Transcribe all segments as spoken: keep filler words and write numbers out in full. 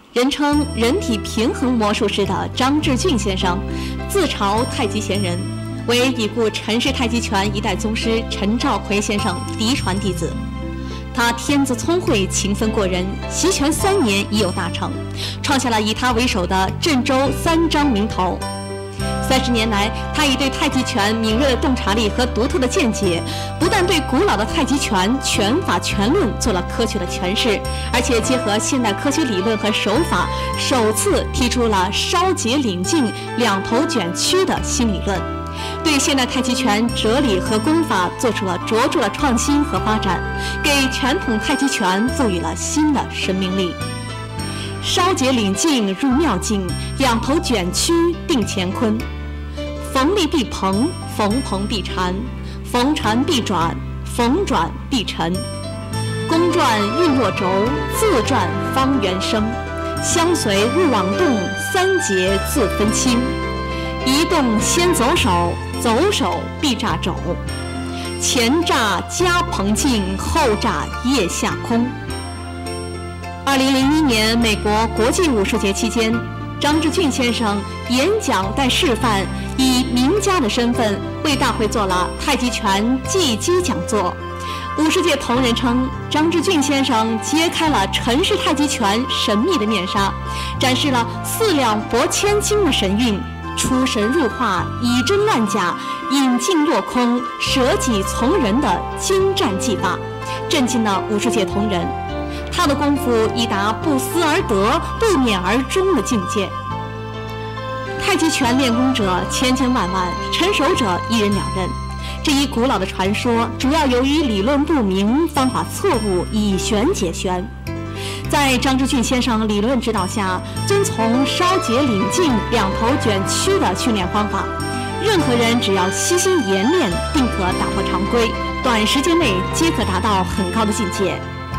人称人体平衡魔术师的张志俊先生，自嘲太极贤人，为已故陈氏太极拳一代宗师陈兆奎先生嫡传弟子。他天资聪慧，勤奋过人，习拳三年已有大成，创下了以他为首的郑州三张名头。三十年来，他以对太极拳敏锐的洞察力和独特的见解，不但对古老的太极拳拳法拳论做了科学的诠释，而且结合现代科学理论和手法，首次提出了稍节领劲、两头卷曲的新理论，对现代太极拳哲理和功法做出了卓著的创新和发展，给传统太极拳赋予了新的生命力。稍节领劲入妙境，两头卷曲定乾坤。逢力必蓬，逢蓬必缠，逢缠必转，逢转必沉。公转运若轴，自转方圆生。相随勿妄动，三节自分清。一动先走手，走手必炸肘。前炸加蓬劲，后炸腋下空。二零零一年美国国际武术节期间，张志俊先生演讲带示范，以名家的身份为大会做了太极拳技击讲座。武术界同仁称，张志俊先生揭开了陈氏太极拳神秘的面纱，展示了四两拨千斤的神韵，出神入化、以真乱假、引劲落空、舍己从人的精湛技法，震惊了武术界同仁。他的功夫已达不思而得、不勉而终的境界。太极拳练功者千千万万，成熟者一人两人。这一古老的传说，主要由于理论不明、方法错误，以玄解玄。在张志俊先生理论指导下，遵从稍节领劲、两头卷曲的训练方法，任何人只要悉心研练，定可打破常规，短时间内皆可达到很高的境界。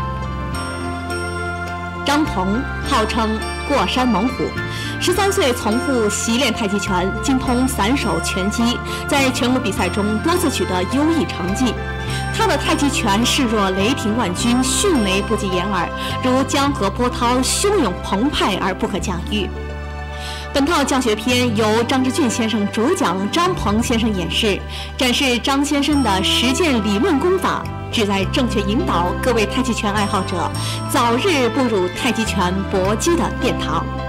张鹏号称过山猛虎，十三岁从父习练太极拳，精通散手拳击，在全国比赛中多次取得优异成绩。他的太极拳势若雷霆万钧，迅雷不及掩耳，如江河波涛，汹涌澎湃而不可驾驭。本套教学片由张志俊先生主讲，张鹏先生演示，展示张先生的实践理论功法，旨在正确引导各位太极拳爱好者早日步入太极拳搏击的殿堂。